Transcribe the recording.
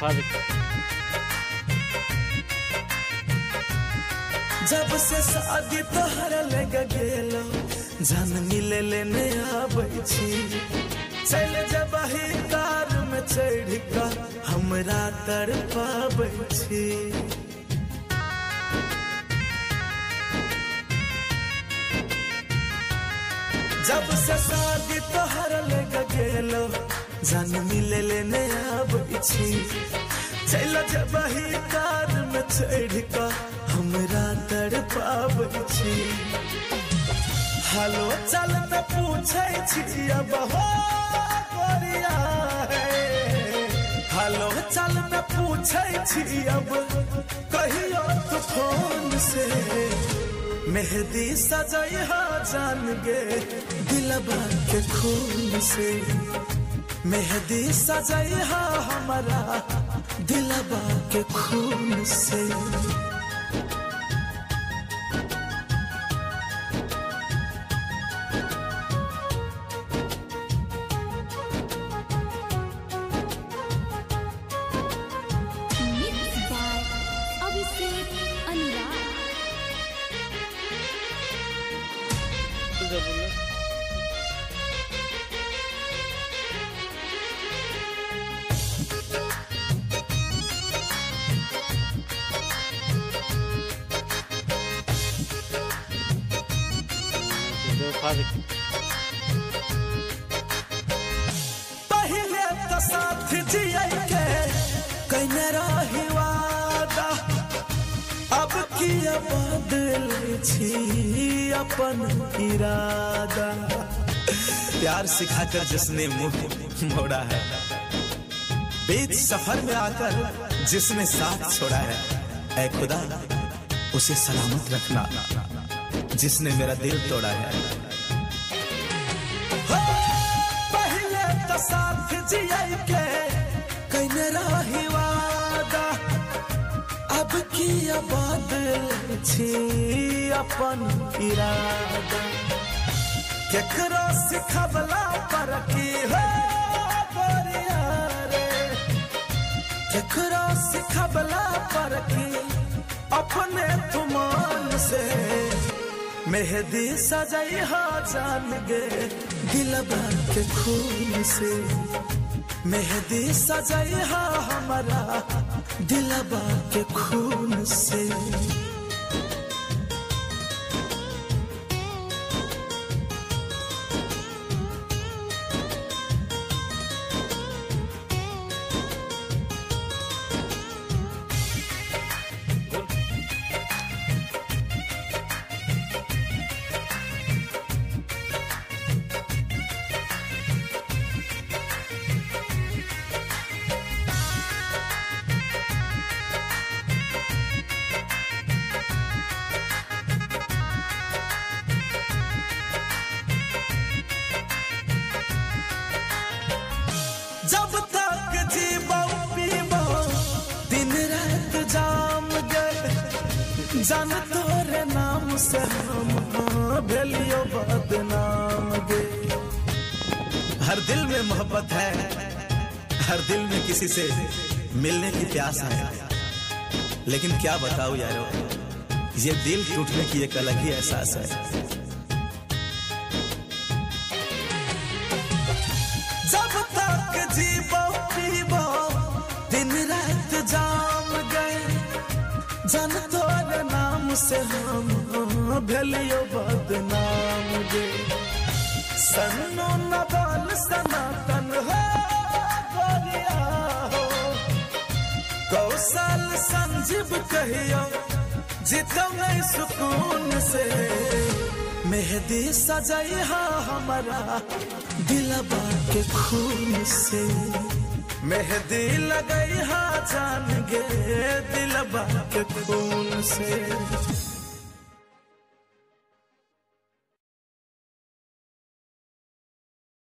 जब से शादी तोहर लग गेलो जान मिले लेने आबै छी चल जब ही कार में चढ़ का हमरा तड़पाबै छी। जब से शादी तोहर लग गेलो जान मिले लेने आबै छी चल जब ही कार में चढ़ का हमरा तड़पाबै छी। हेलो चल न पूछै छी अब हो कोरिया है। हेलो चल न पूछै छी अब कहियो तो फोन से मेहंदी सजैहा जान गे दिलबा के खून से। मेहंदी सजैहा हमारा दिलबा के खून से। पहले तो साथ जिए के कहीं रही वादा अब किया बदल छी अपन इरादा। प्यार सिखाकर जिसने मुंह मोड़ा है बीच सफर में आकर जिसने साथ छोड़ा है ऐ खुदा उसे सलामत रखना जिसने मेरा दिल तोड़ा है। पहले तो साथ जिए के कहीं रही वादा अब किया बदल छी अपन इरादा। केकरो सिखबला पर की हो गोरिया रे केकरो सिखबला पर की अपने तुमान से मेहंदी सजैहा जान गे दिलबा के खून से। मेहंदी सजैहा हमारा दिलबा के खून से। जब तक जीबो पीबो दिन रात जाम गए जान तोरे नाम से हम भेलियो बदनाम गे। हर दिल में मोहब्बत है हर दिल में किसी से मिलने की प्यास है लेकिन क्या बताऊं यारो ये दिल टूटने की एक अलग ही एहसास है। जब तक जीबो पीबो दिन रात जाम गए जान तोरे नाम से हम भेलियो बदनाम गे। सन्नो नवाल सनातन हो गोरिया हो कौशल संजीव कहियो जीतो नहीं सुकून से। मेहंदी सजैहा हमारा दिलबा के खून से। मेहंदी लगैहा जान गे दिलबा के खून से।